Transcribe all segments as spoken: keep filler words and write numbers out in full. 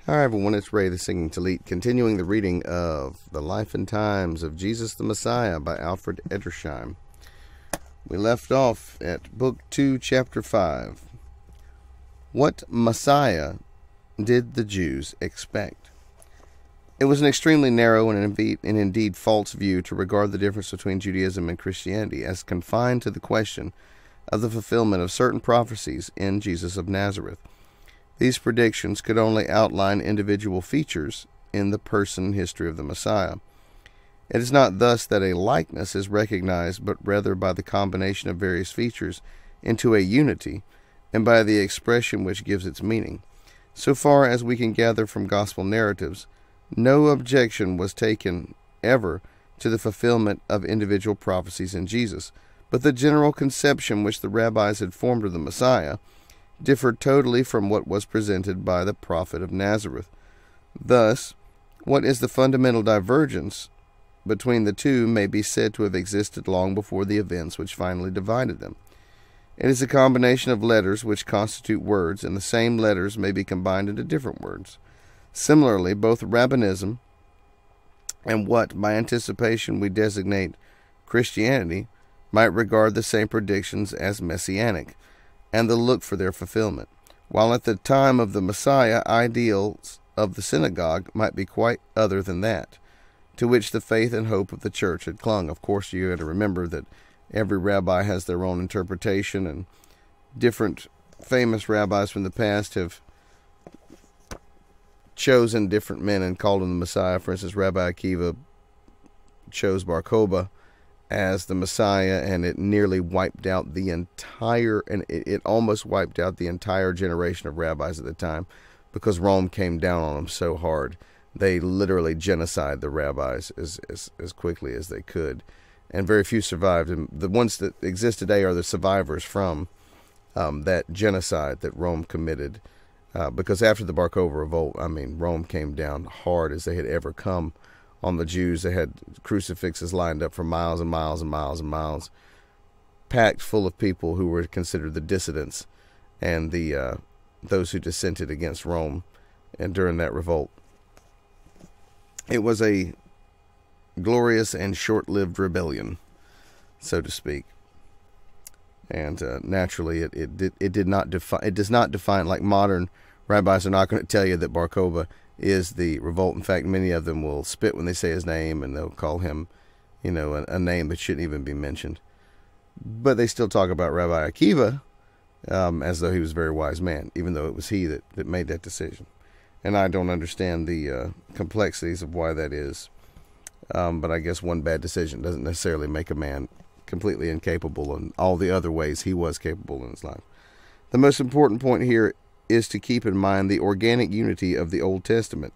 Hi everyone, it's Ray the Singing Talit, continuing the reading of The Life and Times of Jesus the Messiah by Alfred Edersheim. We left off at Book two, Chapter five. What Messiah did the Jews expect? It was an extremely narrow and indeed, and indeed false view to regard the difference between Judaism and Christianity as confined to the question of the fulfillment of certain prophecies in Jesus of Nazareth. These predictions could only outline individual features in the person and history of the Messiah. It is not thus that a likeness is recognized, but rather by the combination of various features into a unity, and by the expression which gives its meaning. So far as we can gather from gospel narratives, no objection was taken ever to the fulfillment of individual prophecies in Jesus, but the general conception which the rabbis had formed of the Messiah differed totally from what was presented by the prophet of Nazareth. Thus, what is the fundamental divergence between the two may be said to have existed long before the events which finally divided them. It is a combination of letters which constitute words, and the same letters may be combined into different words. Similarly, both rabbinism and what, by anticipation, we designate Christianity might regard the same predictions as messianic, and the look for their fulfillment, while at the time of the Messiah, ideals of the synagogue might be quite other than that, to which the faith and hope of the church had clung. Of course, you have to remember that every rabbi has their own interpretation, and different famous rabbis from the past have chosen different men and called them the Messiah. For instance, Rabbi Akiva chose Bar Kokhba as the Messiah, and it nearly wiped out the entire, and it, it almost wiped out the entire generation of rabbis at the time, because Rome came down on them so hard. They literally genocided the rabbis as, as, as quickly as they could, and very few survived. And the ones that exist today are the survivors from um, that genocide that Rome committed, uh, because after the Bar Kokhba revolt, I mean, Rome came down hard as they had ever come on the Jews. They had crucifixes lined up for miles and miles and miles and miles, packed full of people who were considered the dissidents and the uh, those who dissented against Rome, and during that revolt. It was a glorious and short-lived rebellion, so to speak. And uh, naturally, it it did it did not define it does not define, like modern rabbis are not going to tell you that Bar Kokhba is the revolt. In fact, many of them will spit when they say his name, and they'll call him, you know, a, a name that shouldn't even be mentioned. But they still talk about Rabbi Akiva um, as though he was a very wise man, even though it was he that, that made that decision. And I don't understand the uh, complexities of why that is. Um, but I guess one bad decision doesn't necessarily make a man completely incapable in all the other ways he was capable in his life. The most important point here is to keep in mind the organic unity of the Old Testament.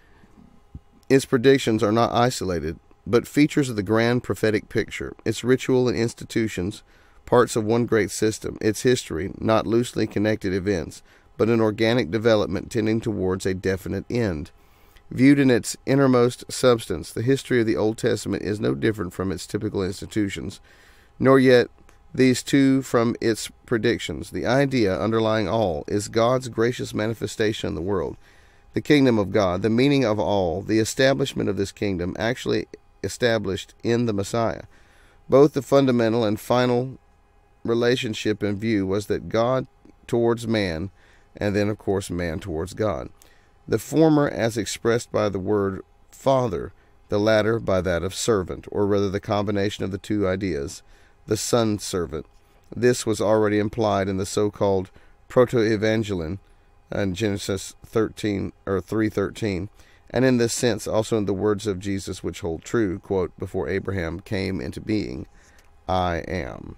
Its predictions are not isolated, but features of the grand prophetic picture. Its ritual and institutions, parts of one great system. Its history, not loosely connected events, but an organic development tending towards a definite end. Viewed in its innermost substance, the history of the Old Testament is no different from its typical institutions, nor yet these two from its predictions. The idea underlying all is God's gracious manifestation in the world, the kingdom of God, the meaning of all, the establishment of this kingdom actually established in the Messiah. Both the fundamental and final relationship in view was that God towards man, and then of course man towards God. The former as expressed by the word Father, the latter by that of servant, or rather the combination of the two ideas, the son servant. This was already implied in the so-called proto-evangelion in Genesis thirteen or three thirteen, and in this sense also in the words of Jesus which hold true, quote, before Abraham came into being, I am.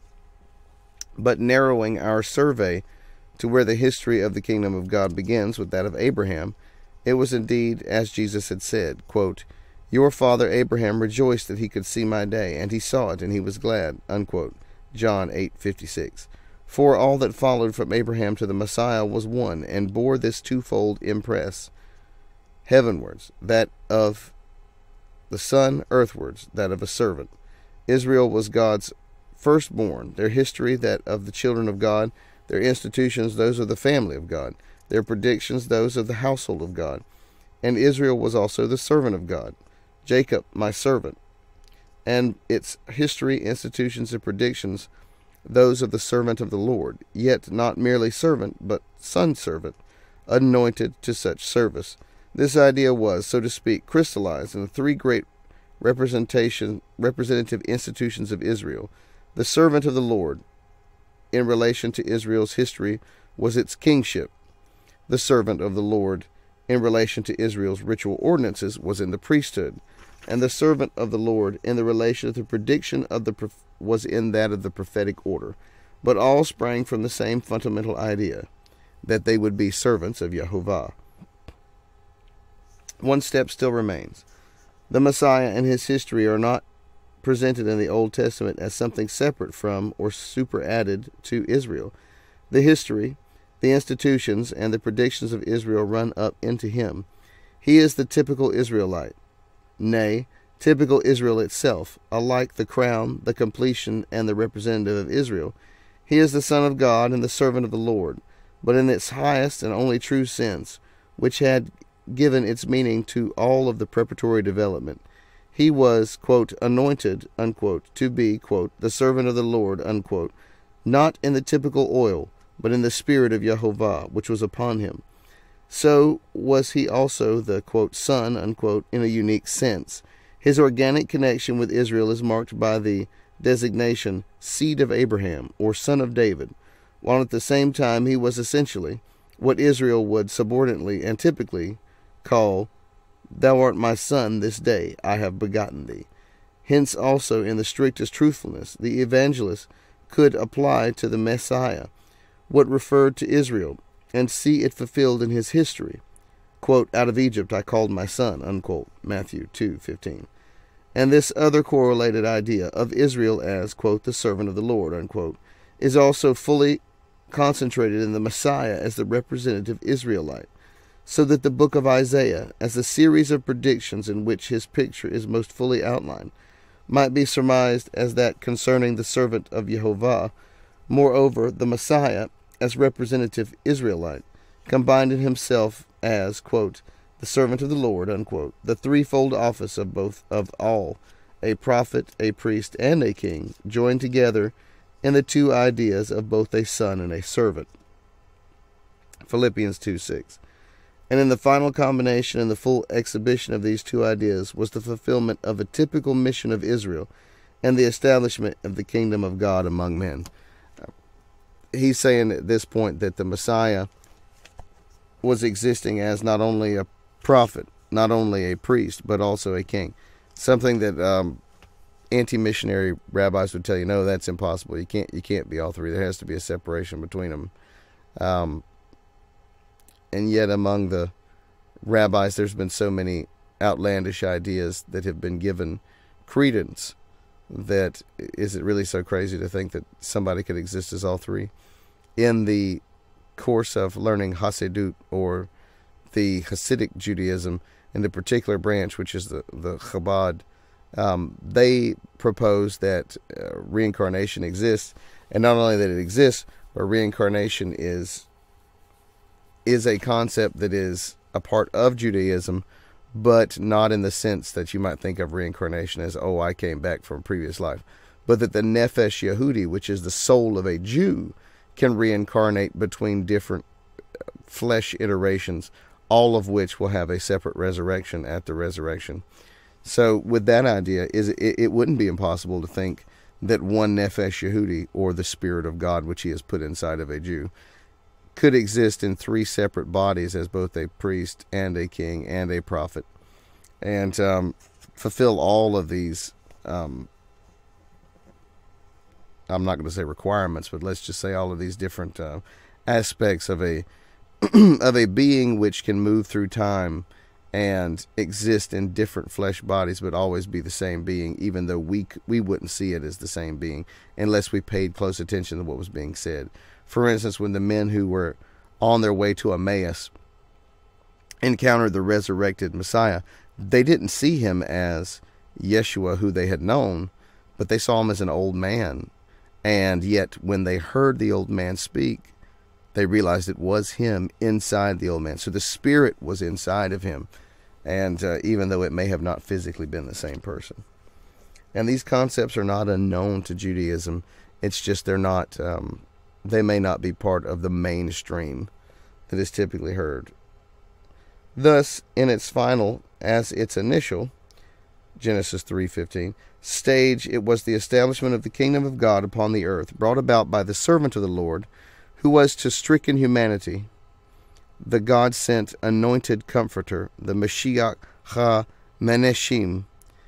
But narrowing our survey to where the history of the kingdom of God begins with that of Abraham, it was indeed as Jesus had said, quote, your father Abraham rejoiced that he could see my day, and he saw it, and he was glad, unquote. John eight fifty-six. For all that followed from Abraham to the Messiah was one, and bore this twofold impress, heavenwards, that of the son, earthwards, that of a servant. Israel was God's firstborn, their history that of the children of God, their institutions those of the family of God. their predictions those of the household of God. And Israel was also the servant of God. Jacob, my servant. And its history, institutions, and predictions those of the servant of the Lord, yet not merely servant, but son-servant, anointed to such service. This idea was, so to speak, crystallized in the three great representation, representative institutions of Israel. The servant of the Lord, in relation to Israel's history, was its kingship. The servant of the Lord, in relation to Israel's ritual ordinances, was in the priesthood. And the servant of the Lord, in the relation to the prediction of the was in that of the prophetic order. But all sprang from the same fundamental idea, that they would be servants of Yehovah. One step still remains. The Messiah and his history are not presented in the Old Testament as something separate from or superadded to Israel. The history, the institutions, and the predictions of Israel run up into him. He is the typical Israelite. Nay, typical Israel itself, alike the crown, the completion, and the representative of Israel. He is the Son of God and the servant of the Lord, but in its highest and only true sense, which had given its meaning to all of the preparatory development. He was, quote, anointed, unquote, to be, quote, the servant of the Lord, unquote, not in the typical oil, but in the spirit of Yehovah, which was upon him. So was he also the, quote, son, unquote, in a unique sense. His organic connection with Israel is marked by the designation seed of Abraham, or son of David, while at the same time he was essentially what Israel would subordinately and typically call, thou art my son, this day I have begotten thee. Hence also in the strictest truthfulness the evangelist could apply to the Messiah what referred to Israel, and see it fulfilled in his history. Quote, out of Egypt I called my son, unquote, Matthew two fifteen. And this other correlated idea of Israel as, quote, the servant of the Lord, unquote, is also fully concentrated in the Messiah as the representative Israelite, so that the book of Isaiah, as a series of predictions in which his picture is most fully outlined, might be surmised as that concerning the servant of Yehovah. Moreover, the Messiah, as representative Israelite, combined in himself as, quote, the servant of the Lord, unquote, the threefold office of both of all, a prophet, a priest, and a king, joined together in the two ideas of both a son and a servant. Philippians two six. And in the final combination and the full exhibition of these two ideas was the fulfillment of a typical mission of Israel and the establishment of the kingdom of God among men. He's saying at this point that the Messiah was existing as not only a prophet, not only a priest, but also a king. Something that um, anti-missionary rabbis would tell you, no, that's impossible. You can't, you can't be all three. There has to be a separation between them. Um, and yet among the rabbis, there's been so many outlandish ideas that have been given credence that is it really so crazy to think that somebody could exist as all three? In the course of learning Hasidut, or the Hasidic Judaism, in the particular branch, which is the, the Chabad, um, they propose that uh, reincarnation exists, and not only that it exists, but reincarnation is is a concept that is a part of Judaism, but not in the sense that you might think of reincarnation as, oh, I came back from a previous life, but that the Nefesh Yehudi, which is the soul of a Jew, can reincarnate between different flesh iterations, all of which will have a separate resurrection at the resurrection. So with that idea, is it, it wouldn't be impossible to think that one Nefesh Yehudi, or the Spirit of God, which he has put inside of a Jew, could exist in three separate bodies as both a priest and a king and a prophet, and um, fulfill all of these, um, I'm not going to say requirements, but let's just say all of these different uh, aspects of a of a being which can move through time and exist in different flesh bodies, but always be the same being, even though we we wouldn't see it as the same being unless we paid close attention to what was being said. For instance, when the men who were on their way to Emmaus encountered the resurrected Messiah, they didn't see him as Yeshua, who they had known, but they saw him as an old man. And yet, when they heard the old man speak, they realized it was him inside the old man. So the spirit was inside of him, and uh, even though it may have not physically been the same person. And these concepts are not unknown to Judaism. It's just they're not, um, they may not be part of the mainstream that is typically heard. Thus, in its final, as its initial, Genesis three fifteen, stage, it was the establishment of the kingdom of God upon the earth, brought about by the servant of the Lord, who was to stricken humanity, the God-sent anointed comforter, the Mashiach ha-Meneshim,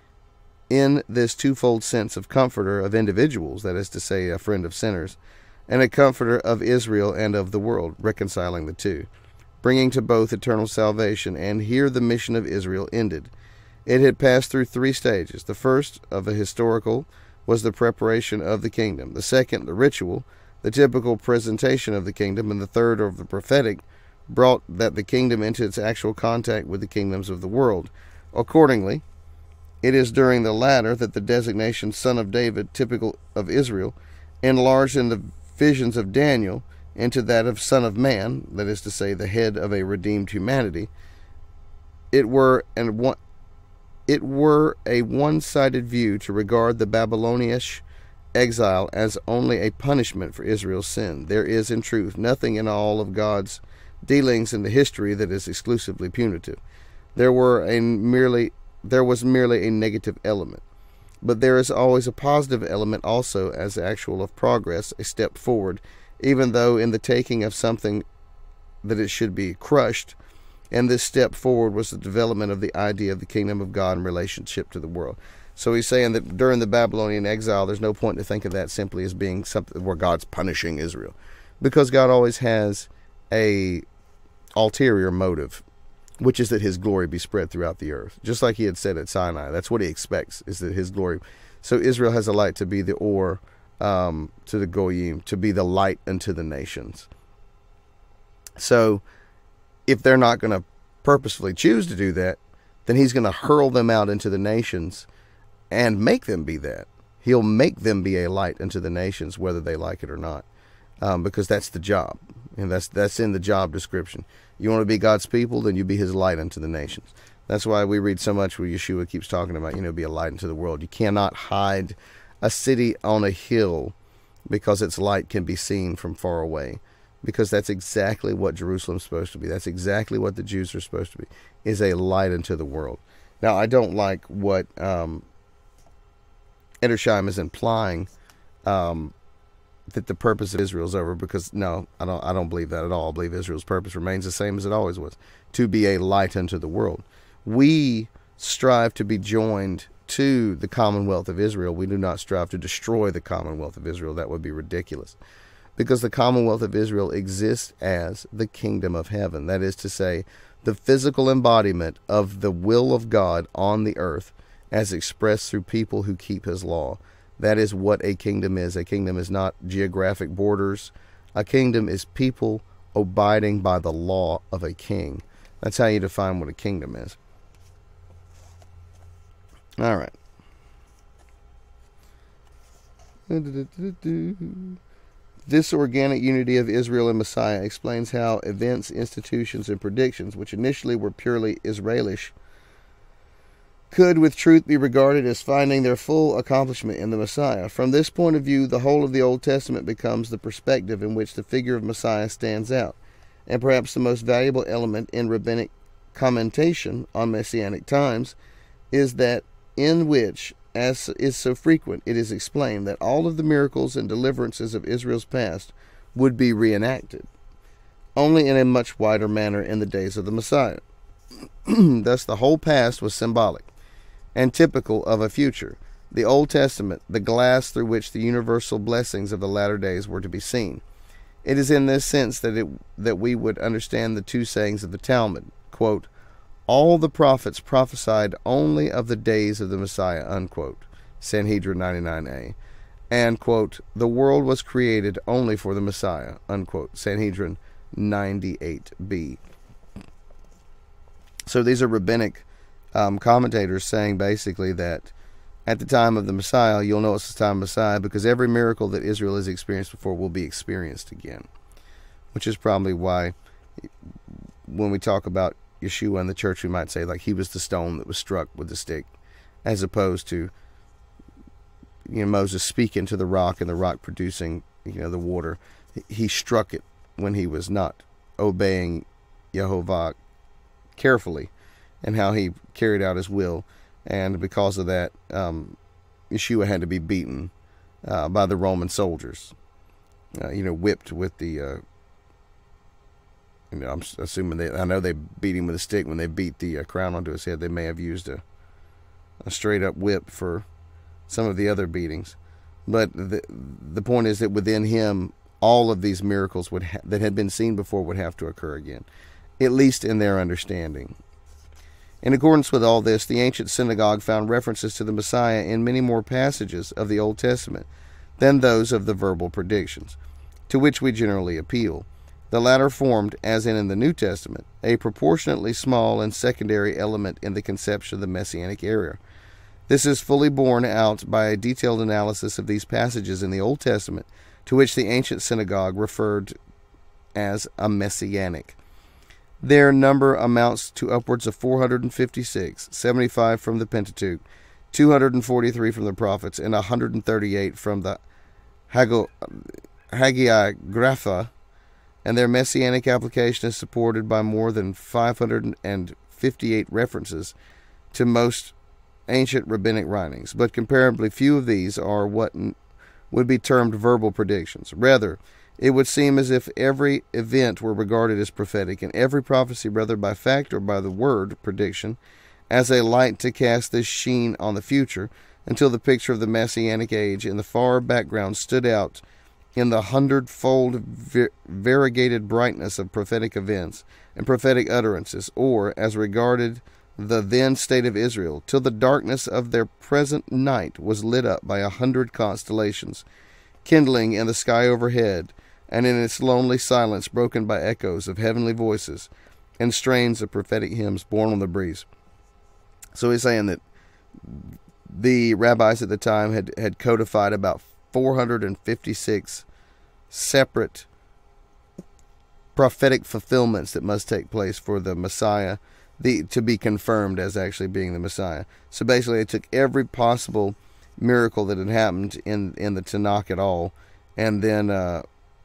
in this twofold sense of comforter of individuals, that is to say, a friend of sinners, and a comforter of Israel and of the world, reconciling the two, bringing to both eternal salvation. And here the mission of Israel ended. It had passed through three stages. The first, of a historical, was the preparation of the kingdom. The second, the ritual, the typical presentation of the kingdom. And the third, of the prophetic, brought that the kingdom into its actual contact with the kingdoms of the world. Accordingly, it is during the latter that the designation Son of David, typical of Israel, enlarged in the visions of Daniel into that of Son of Man, that is to say, the head of a redeemed humanity. It were and one, it were a one-sided view to regard the Babylonish exile as only a punishment for Israel's sin. There is, in truth, nothing in all of God's dealings in the history that is exclusively punitive. There were a merely there was merely a negative element, but there is always a positive element also as actual of progress, a step forward, even though in the taking of something that it should be crushed. And this step forward was the development of the idea of the kingdom of God in relationship to the world. So he's saying that during the Babylonian exile, there's no point to think of that simply as being something where God's punishing Israel, because God always has a ulterior motive, which is that his glory be spread throughout the earth. Just like he had said at Sinai. That's what he expects, is that his glory. So Israel has a light to be the or um, to the goyim, to be the light unto the nations. So if they're not going to purposefully choose to do that, then he's going to hurl them out into the nations and make them be that. He'll make them be a light unto the nations, whether they like it or not, um, because that's the job. And that's that's in the job description. You want to be God's people, then you be his light unto the nations. That's why we read so much where Yeshua keeps talking about, you know, be a light unto the world. You cannot hide a city on a hill because its light can be seen from far away, because that's exactly what Jerusalem's supposed to be. That's exactly what the Jews are supposed to be, is a light unto the world. Now, I don't like what um, Edersheim is implying, um, that the purpose of Israel is over, because no, I don't I don't believe that at all. I believe Israel's purpose remains the same as it always was, to be a light unto the world. We strive to be joined to the commonwealth of Israel. We do not strive to destroy the commonwealth of Israel. That would be ridiculous, because the commonwealth of Israel exists as the kingdom of heaven. That is to say, the physical embodiment of the will of God on the earth as expressed through people who keep his law. That is what a kingdom is. A kingdom is not geographic borders. A kingdom is people abiding by the law of a king. That's how you define what a kingdom is. All right. This organic unity of Israel and Messiah explains how events, institutions, and predictions, which initially were purely Israelish, could with truth be regarded as finding their full accomplishment in the Messiah. From this point of view, the whole of the Old Testament becomes the perspective in which the figure of Messiah stands out, and perhaps the most valuable element in rabbinic commentation on Messianic times is that in which, as is so frequent, it is explained that all of the miracles and deliverances of Israel's past would be reenacted, only in a much wider manner in the days of the Messiah. Thus, the whole past was symbolic and typical of a future. The Old Testament, the glass through which the universal blessings of the latter days were to be seen. It is in this sense that it that we would understand the two sayings of the Talmud, quote, all the prophets prophesied only of the days of the Messiah, unquote, Sanhedrin ninety-nine a, and, quote, the world was created only for the Messiah, unquote, Sanhedrin ninety-eight b. So these are rabbinic um, commentators saying basically that at the time of the Messiah, you'll know it's the time of Messiah because every miracle that Israel has experienced before will be experienced again. which is probably why when we talk about Yeshua in the church, we might say like he was the stone that was struck with the stick, as opposed to, you know, Moses speaking to the rock and the rock producing, you know, the water. He struck it when he was not obeying Yehovah carefully, and how he carried out his will. And because of that, um, Yeshua had to be beaten uh, by the Roman soldiers, uh, you know, whipped with the, uh, you know, I'm assuming they, I know they beat him with a stick when they beat the uh, crown onto his head. They may have used a, a straight up whip for some of the other beatings. But the, the point is that within him, all of these miracles would ha- that had been seen before would have to occur again, at least in their understanding. In accordance with all this, the ancient synagogue found references to the Messiah in many more passages of the Old Testament than those of the verbal predictions, to which we generally appeal. The latter formed, as in, in the New Testament, a proportionately small and secondary element in the conception of the Messianic era. This is fully borne out by a detailed analysis of these passages in the Old Testament, to which the ancient synagogue referred as a Messianic. Their number amounts to upwards of four hundred fifty-six, seventy-five from the Pentateuch, two hundred forty-three from the prophets, and one hundred thirty-eight from the Hagiographa, and their messianic application is supported by more than five hundred fifty-eight references to most ancient rabbinic writings, but comparably few of these are what would be termed verbal predictions. Rather, it would seem as if every event were regarded as prophetic, and every prophecy, whether by fact or by the word prediction, as a light to cast this sheen on the future, until the picture of the Messianic age in the far background stood out in the hundredfold variegated brightness of prophetic events and prophetic utterances, or, as regarded the then state of Israel, till the darkness of their present night was lit up by a hundred constellations, kindling in the sky overhead, and in its lonely silence broken by echoes of heavenly voices and strains of prophetic hymns borne on the breeze. So he's saying that the rabbis at the time had, had codified about four hundred fifty-six separate prophetic fulfillments that must take place for the Messiah the, to be confirmed as actually being the Messiah. So basically they took every possible miracle that had happened in, in the Tanak at all, and then uh,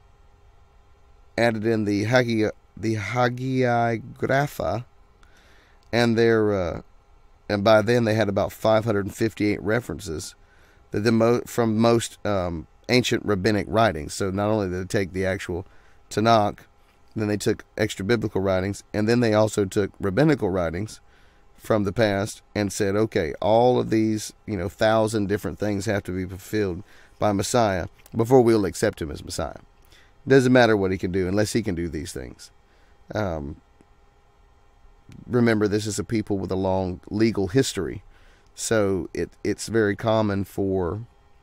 added in the Hagi, the Hagiographa, and their uh, and by then they had about five hundred fifty-eight references that the mo- from most um, ancient rabbinic writings. So not only did they take the actual Tanakh, then they took extra biblical writings, and then they also took rabbinical writings from the past and said, okay, all of these, you know, thousand different things have to be fulfilled by Messiah before we'll accept him as Messiah. Doesn't matter what he can do unless he can do these things. Um, remember, this is a people with a long legal history, so it it's very common for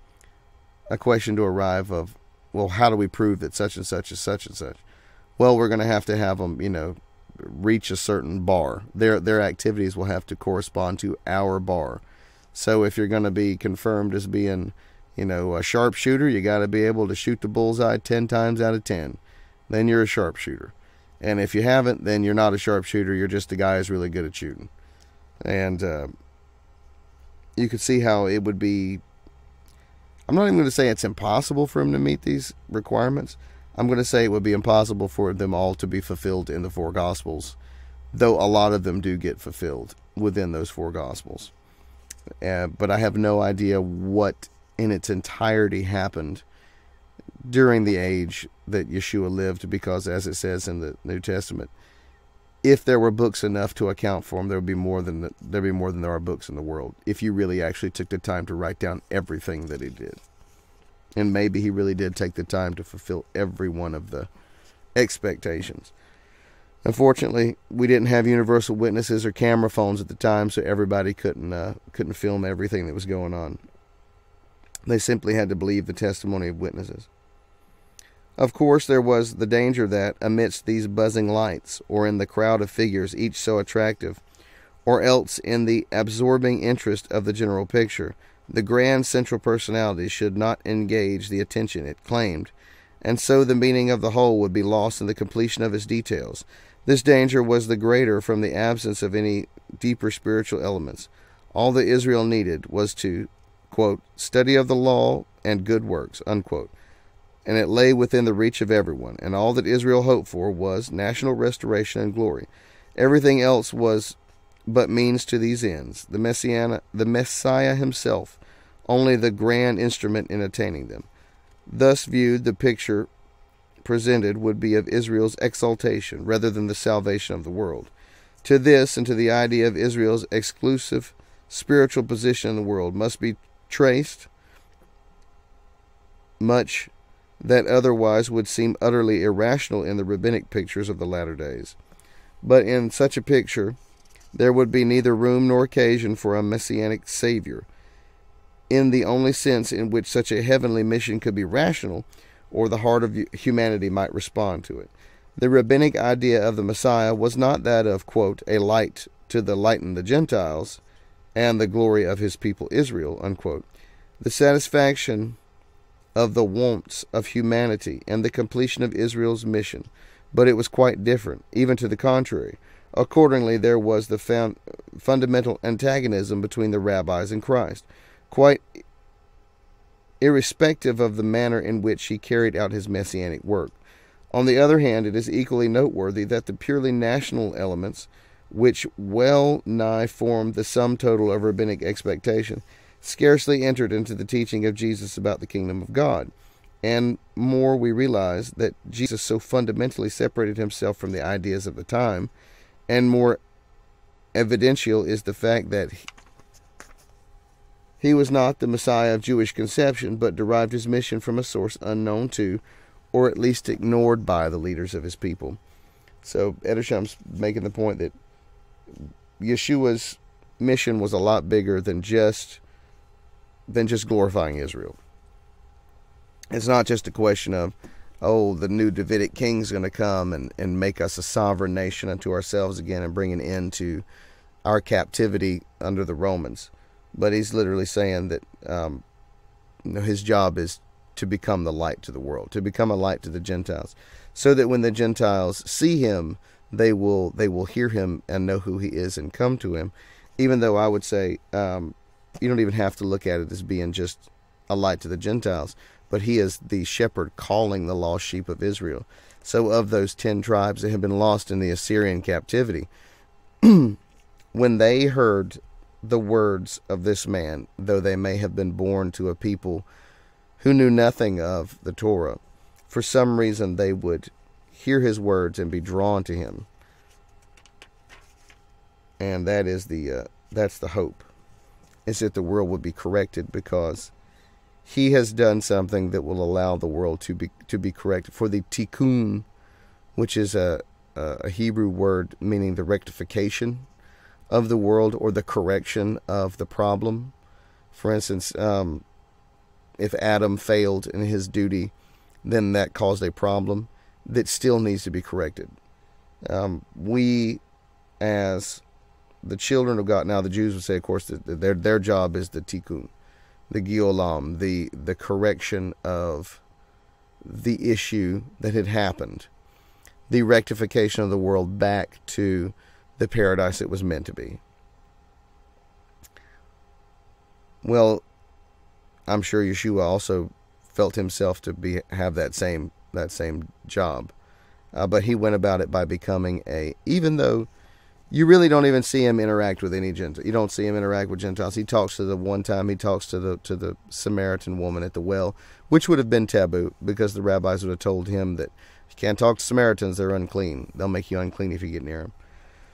a question to arrive of, well, how do we prove that such and such is such and such? Well, we're going to have to have them, you know, reach a certain bar. Their their activities will have to correspond to our bar. So if you're going to be confirmed as being, you know, a sharpshooter, you got to be able to shoot the bullseye ten times out of ten. Then you're a sharpshooter. And if you haven't, then you're not a sharpshooter. You're just a guy who's really good at shooting. And uh, you could see how it would be. I'm not even going to say it's impossible for him to meet these requirements. I'm going to say it would be impossible for them all to be fulfilled in the four Gospels, though a lot of them do get fulfilled within those four Gospels. Uh, but I have no idea what in its entirety happened during the age that Yeshua lived, because as it says in the New Testament, if there were books enough to account for him, there would be more than the, there'd be more than there are books in the world, if you really actually took the time to write down everything that he did. And maybe he really did take the time to fulfill every one of the expectations. Unfortunately, we didn't have universal witnesses or camera phones at the time, so everybody couldn't uh, couldn't film everything that was going on. They simply had to believe the testimony of witnesses. Of course, there was the danger that, amidst these buzzing lights, or in the crowd of figures, each so attractive, or else in the absorbing interest of the general picture, the grand central personality should not engage the attention it claimed, and so the meaning of the whole would be lost in the completion of its details. This danger was the greater from the absence of any deeper spiritual elements. All that Israel needed was to, quote, study of the law and good works, unquote, and it lay within the reach of everyone, and all that Israel hoped for was national restoration and glory. Everything else was but means to these ends, the Messiah, the Messiah himself, only the grand instrument in attaining them. Thus viewed, the picture presented would be of Israel's exaltation rather than the salvation of the world. To this and to the idea of Israel's exclusive spiritual position in the world must be traced much that otherwise would seem utterly irrational in the rabbinic pictures of the latter days. But in such a picture, there would be neither room nor occasion for a messianic savior, in the only sense in which such a heavenly mission could be rational, or the heart of humanity might respond to it. The rabbinic idea of the Messiah was not that of, quote, a light to the lighten the Gentiles and the glory of his people Israel, unquote, the satisfaction of the wants of humanity and the completion of Israel's mission, but it was quite different, even to the contrary. Accordingly, there was the found, fundamental antagonism between the rabbis and Christ, quite irrespective of the manner in which he carried out his messianic work. On the other hand, it is equally noteworthy that the purely national elements, which well nigh formed the sum total of rabbinic expectation, scarcely entered into the teaching of Jesus about the kingdom of God. And more, we realize that Jesus so fundamentally separated himself from the ideas of the time, and more evidential is the fact that he, he was not the Messiah of Jewish conception, but derived his mission from a source unknown to, or at least ignored by, the leaders of his people. So Edersheim's making the point that Yeshua's mission was a lot bigger than just than just glorifying Israel. It's not just a question of, oh, the new Davidic king's going to come and, and make us a sovereign nation unto ourselves again and bring an end to our captivity under the Romans. But he's literally saying that um, you know, his job is to become the light to the world, to become a light to the Gentiles, so that when the Gentiles see him, they will they will hear him and know who he is and come to him. Even though I would say um, you don't even have to look at it as being just a light to the Gentiles, but he is the shepherd calling the lost sheep of Israel. So of those ten tribes that had been lost in the Assyrian captivity, when they heard the words of this man, though they may have been born to a people who knew nothing of the Torah, for some reason they would hear his words and be drawn to him. And that is the uh, that's the hope, is that the world would be corrected, because he has done something that will allow the world to be to be corrected. For the tikkun, which is a a Hebrew word meaning the rectification of the world, or the correction of the problem. For instance, um, if Adam failed in his duty, then that caused a problem that still needs to be corrected. Um, we, as the children of God, now the Jews would say, of course, that their their job is the tikkun, the giolam, the the correction of the issue that had happened, the rectification of the world back to the paradise it was meant to be. Well, I'm sure Yeshua also felt himself to be have that same that same job, uh, but he went about it by becoming a. Even though you really don't even see him interact with any Gentiles, you don't see him interact with Gentiles. He talks to the one time he talks to the to the Samaritan woman at the well, which would have been taboo, because the rabbis would have told him that you can't talk to Samaritans; they're unclean. They'll make you unclean if you get near them.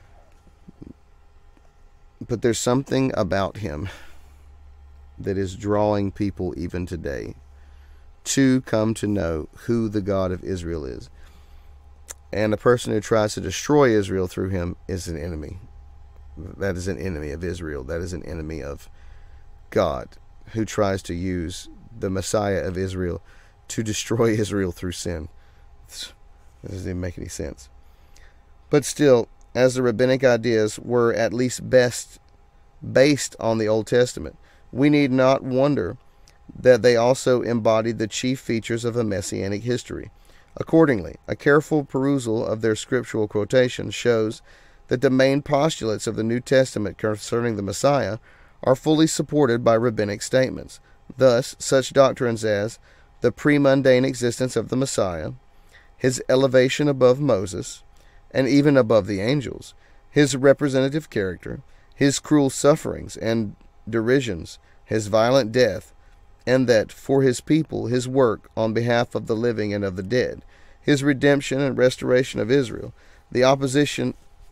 But there's something about him that is drawing people even today to come to know who the God of Israel is. And a person who tries to destroy Israel through him is an enemy. That is an enemy of Israel. That is an enemy of God, who tries to use the Messiah of Israel to destroy Israel through sin. This doesn't even make any sense. But still, as the rabbinic ideas were at least best based on the Old Testament, we need not wonder that they also embodied the chief features of a messianic history. Accordingly, a careful perusal of their scriptural quotations shows that the main postulates of the New Testament concerning the Messiah are fully supported by rabbinic statements. Thus, such doctrines as the pre-mundane existence of the Messiah, his elevation above Moses, and even above the angels, his representative character, his cruel sufferings and derisions, his violent death, and that for his people his work on behalf of the living and of the dead, his redemption and restoration of Israel, the opposition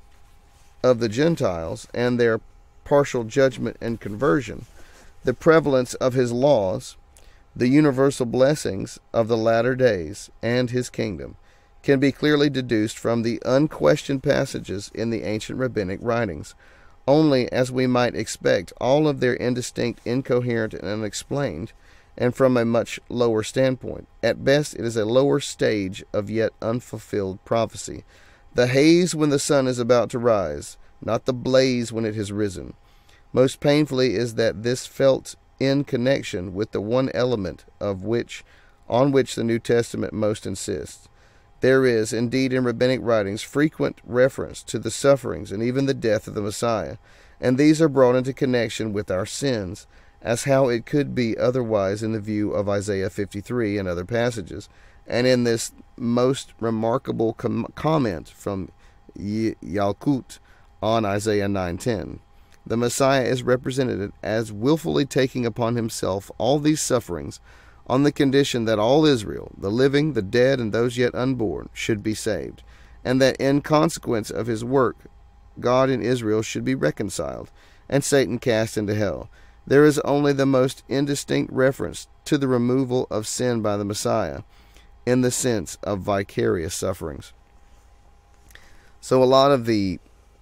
of the Gentiles and their partial judgment and conversion, the prevalence of his laws, the universal blessings of the latter days, and his kingdom, can be clearly deduced from the unquestioned passages in the ancient rabbinic writings. Only, as we might expect, all of their indistinct, incoherent, and unexplained, and from a much lower standpoint. At best, it is a lower stage of yet unfulfilled prophecy. The haze when the sun is about to rise, not the blaze when it has risen. Most painfully is that this felt in connection with the one element of which, on which the New Testament most insists. There is, indeed, in rabbinic writings, frequent reference to the sufferings and even the death of the Messiah, and these are brought into connection with our sins, as how it could be otherwise in the view of Isaiah fifty-three and other passages, and in this most remarkable com- comment from y- Yalkut on Isaiah nine ten. The Messiah is represented as willfully taking upon himself all these sufferings on the condition that all Israel, the living, the dead, and those yet unborn, should be saved, and that in consequence of his work, God and Israel should be reconciled, and Satan cast into hell. There is only the most indistinct reference to the removal of sin by the Messiah, in the sense of vicarious sufferings. So a lot of the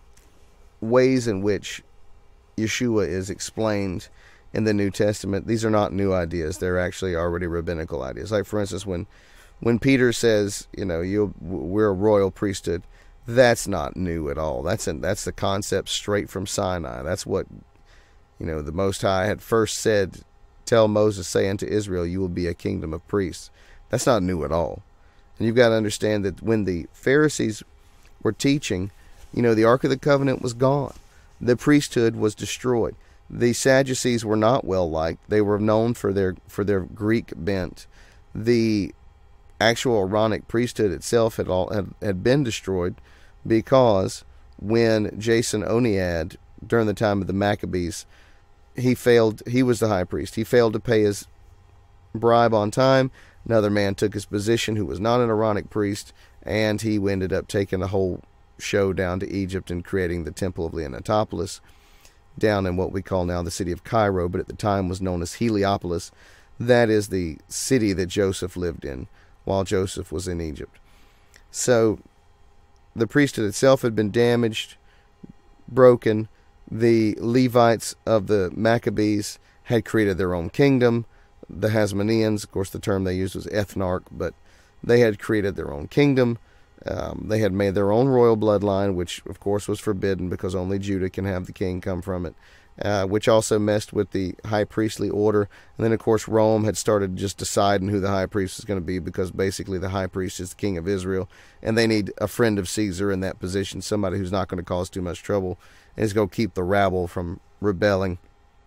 ways in which Yeshua is explained in the New Testament, these are not new ideas. They're actually already rabbinical ideas. Like, for instance, when when Peter says, you know, you we're a royal priesthood, that's not new at all. That's an, that's the concept straight from Sinai. That's what, you know, the Most High had first said, tell Moses, say unto Israel, you will be a kingdom of priests. That's not new at all. And you've got to understand that when the Pharisees were teaching, you know, the Ark of the Covenant was gone. The priesthood was destroyed. The Sadducees were not well liked. They were known for their for their Greek bent. The actual Aaronic priesthood itself had all had, had been destroyed because when Jason Oniad, during the time of the Maccabees, he failed. He was the high priest. He failed to pay his bribe on time. Another man took his position who was not an Aaronic priest, and he ended up taking the whole show down to Egypt and creating the Temple of Leonatopolis down in what we call now the city of Cairo, but at the time was known as Heliopolis. That is the city that Joseph lived in while Joseph was in Egypt. So the priesthood itself had been damaged, broken. The Levites of the Maccabees had created their own kingdom. The Hasmoneans, of course the term they used was ethnarch, but they had created their own kingdom. Um, they had made their own royal bloodline, which of course was forbidden because only Judah can have the king come from it, uh, which also messed with the high priestly order. And then of course Rome had started just deciding who the high priest is going to be, because basically the high priest is the king of Israel, and they need a friend of Caesar in that position, somebody who's not going to cause too much trouble and is going to keep the rabble from rebelling.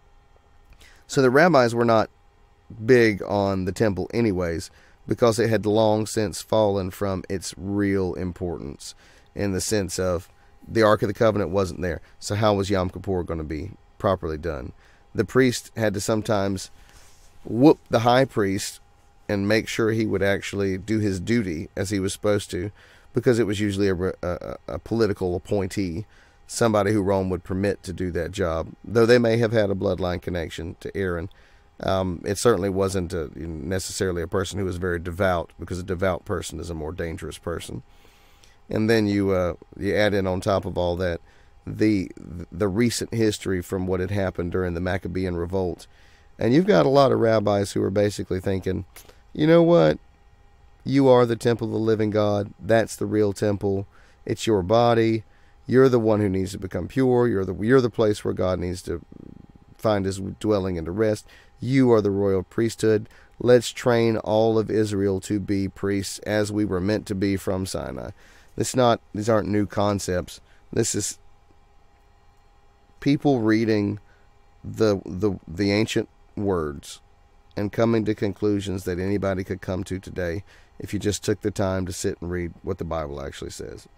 So the rabbis were not big on the temple anyways, because it had long since fallen from its real importance, in the sense of the Ark of the Covenant wasn't there. So how was Yom Kippur going to be properly done? The priest had to sometimes whoop the high priest and make sure he would actually do his duty as he was supposed to, because it was usually a, a, a political appointee, somebody who Rome would permit to do that job, though they may have had a bloodline connection to Aaron. Um, it certainly wasn't a, necessarily a person who was very devout, because a devout person is a more dangerous person. And then you uh, you add in on top of all that the the recent history from what had happened during the Maccabean revolt, and you've got a lot of rabbis who are basically thinking, you know what, you are the temple of the living God. That's the real temple. It's your body. You're the one who needs to become pure. You're the you're the place where God needs to find his dwelling and to rest. You are the royal priesthood. Let's train all of Israel to be priests as we were meant to be from Sinai. This not these aren't new concepts. This is people reading the the the ancient words and coming to conclusions that anybody could come to today if you just took the time to sit and read what the Bible actually says.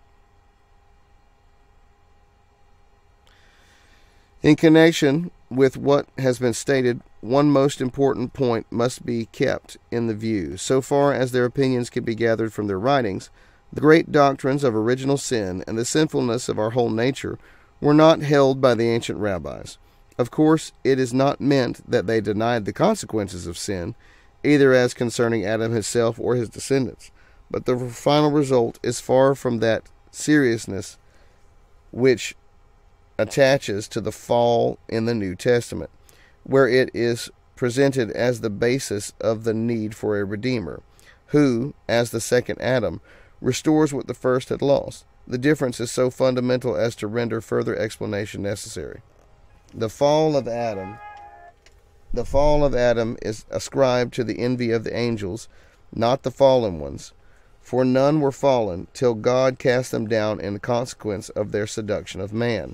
In connection with what has been stated, one most important point must be kept in the view. So far as their opinions can be gathered from their writings, the great doctrines of original sin and the sinfulness of our whole nature were not held by the ancient rabbis. Of course, it is not meant that they denied the consequences of sin, either as concerning Adam himself or his descendants, but the final result is far from that seriousness which attaches to the fall in the New Testament, where it is presented as the basis of the need for a Redeemer, who, as the second Adam, restores what the first had lost. The difference is so fundamental as to render further explanation necessary. The fall of Adam, the fall of Adam is ascribed to the envy of the angels, not the fallen ones, for none were fallen till God cast them down in consequence of their seduction of man.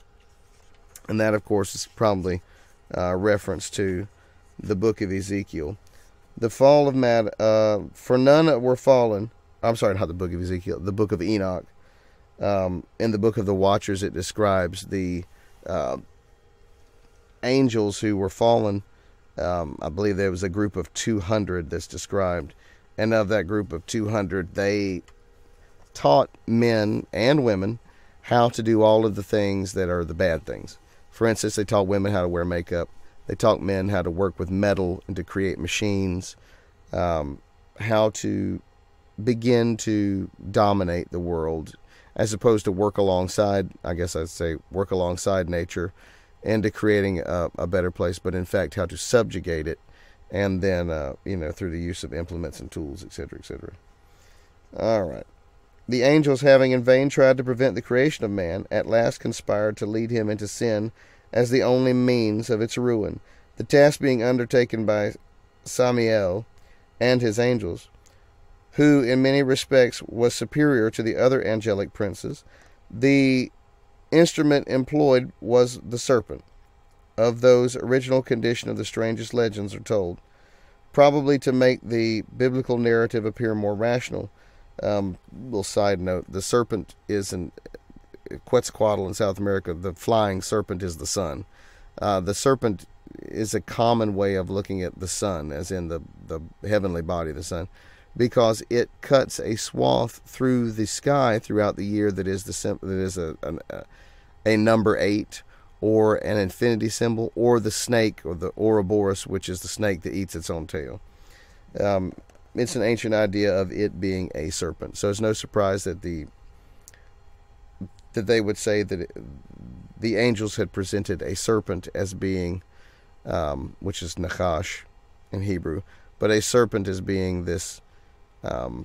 And that, of course, is probably a reference to the book of Ezekiel. The fall of man, uh, for none were fallen. I'm sorry, not the book of Ezekiel, the book of Enoch. Um, in the book of the Watchers, it describes the uh, angels who were fallen. Um, I believe there was a group of two hundred that's described. And of that group of two hundred, they taught men and women how to do all of the things that are the bad things. For instance, they taught women how to wear makeup. They taught men how to work with metal and to create machines, um, how to begin to dominate the world, as opposed to work alongside, I guess I'd say, work alongside nature and to creating a, a better place, but in fact, how to subjugate it, and then, uh, you know, through the use of implements and tools, et cetera, et cetera. All right. The angels, having in vain tried to prevent the creation of man, at last conspired to lead him into sin as the only means of its ruin. The task being undertaken by Samael and his angels, who in many respects was superior to the other angelic princes, the instrument employed was the serpent. Of those original condition of the strangest legends are told, probably to make the biblical narrative appear more rational. Um, little side note, the serpent is in Quetzalcoatl in South America. The flying serpent is the sun. Uh, the serpent is a common way of looking at the sun, as in the, the heavenly body of the sun, because it cuts a swath through the sky throughout the year that is the that is a, a, a number eight, or an infinity symbol, or the snake, or the Ouroboros, which is the snake that eats its own tail. Um, It's an ancient idea of it being a serpent. So it's no surprise that the that they would say that it, the angels had presented a serpent as being, um, which is Nachash in Hebrew, but a serpent as being this, um,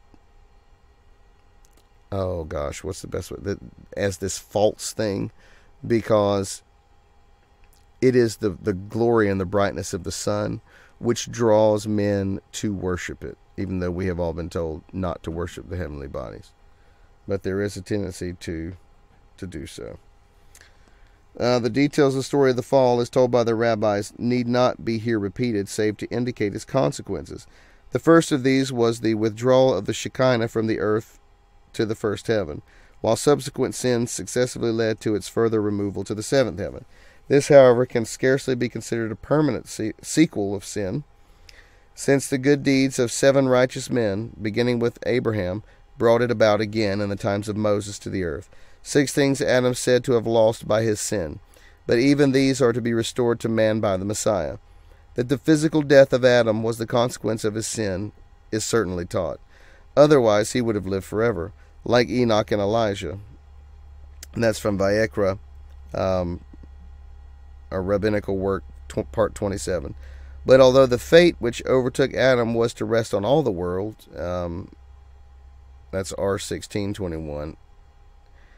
oh gosh, what's the best way? That, as this false thing, because it is the, the glory and the brightness of the sun which draws men to worship it, even though we have all been told not to worship the heavenly bodies. But there is a tendency to to do so. Uh, the details of the story of the fall, as told by the rabbis, need not be here repeated, save to indicate its consequences. The first of these was the withdrawal of the Shekinah from the earth to the first heaven, while subsequent sins successively led to its further removal to the seventh heaven. This, however, can scarcely be considered a permanent se- sequel of sin, since the good deeds of seven righteous men, beginning with Abraham, brought it about again in the times of Moses to the earth. Six things Adam said to have lost by his sin, but even these are to be restored to man by the Messiah. That the physical death of Adam was the consequence of his sin is certainly taught. Otherwise, he would have lived forever, like Enoch and Elijah. And that's from Vayikra, um, a rabbinical work, tw- part twenty-seven. But although the fate which overtook Adam was to rest on all the world, um, that's R sixteen twenty-one,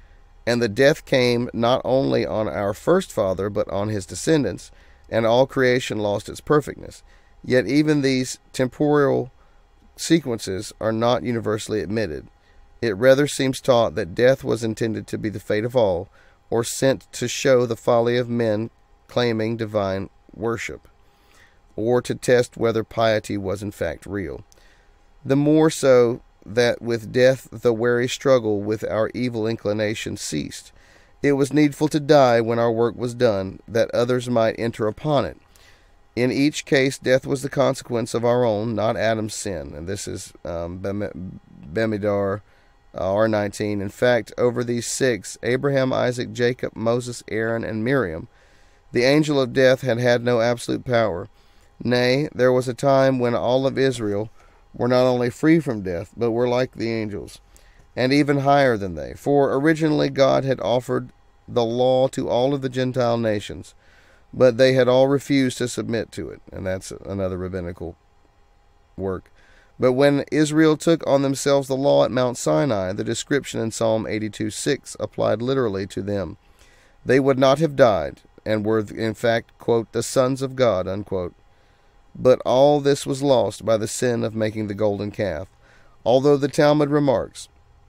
And the death came not only on our first father, but on his descendants, and all creation lost its perfectness. Yet even these temporal sequences are not universally admitted. It rather seems taught that death was intended to be the fate of all, or sent to show the folly of men claiming divine worship, or to test whether piety was in fact real. The more so that with death the weary struggle with our evil inclination ceased. It was needful to die when our work was done, that others might enter upon it. In each case, death was the consequence of our own, not Adam's sin. And this is um, Bemidbar uh, R nineteen. In fact, over these six, Abraham, Isaac, Jacob, Moses, Aaron, and Miriam, the angel of death had had no absolute power. Nay, there was a time when all of Israel were not only free from death, but were like the angels, and even higher than they. For originally God had offered the law to all of the Gentile nations, but they had all refused to submit to it. And that's another rabbinical work. But when Israel took on themselves the law at Mount Sinai, the description in Psalm eighty-two six applied literally to them. They would not have died, and were in fact, quote, the sons of God, unquote. But all this was lost by the sin of making the golden calf. Although the Talmud remarks,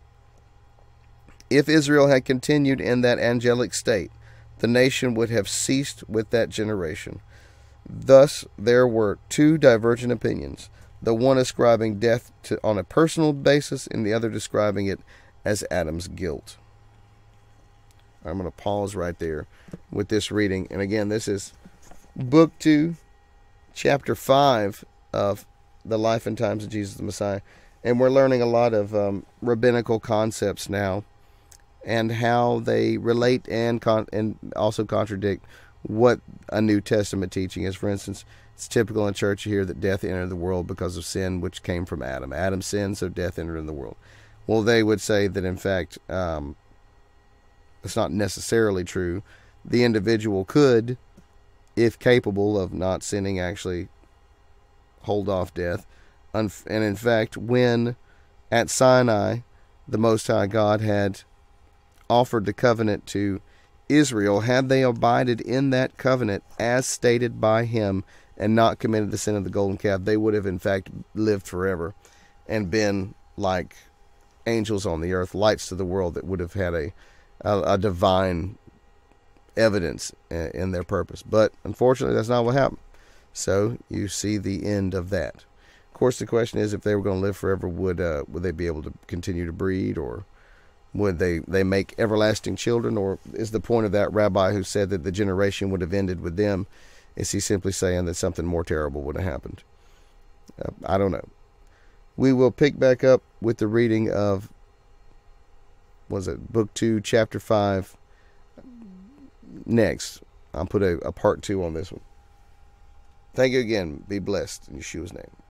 if Israel had continued in that angelic state, the nation would have ceased with that generation. Thus, there were two divergent opinions, the one ascribing death to, on a personal basis, and the other describing it as Adam's guilt. I'm going to pause right there with this reading. And again, this is Book two, Chapter five of The Life and Times of Jesus the Messiah. And we're learning a lot of um, rabbinical concepts now, and how they relate and con- and also contradict what a New Testament teaching is. For instance, it's typical in church to hear that death entered the world because of sin, which came from Adam. Adam sinned, so death entered in the world. Well, they would say that, in fact, um, it's not necessarily true. The individual could, if capable of not sinning, actually hold off death. And in fact, when at Sinai, the Most High God had offered the covenant to Israel, had they abided in that covenant as stated by him and not committed the sin of the golden calf, they would have in fact lived forever and been like angels on the earth, lights to the world that would have had a, a, a divine evidence in their purpose. But unfortunately, that's not what happened. So you see the end of that. Of course, the question is, if they were going to live forever, would uh, would they be able to continue to breed, or would they, they make everlasting children? Or is the point of that rabbi who said that the generation would have ended with them, is he simply saying that something more terrible would have happened? Uh, I don't know. We will pick back up with the reading of, was it Book two, Chapter five, next. I'll put a, a part two on this one. Thank you again. Be blessed in Yeshua's name.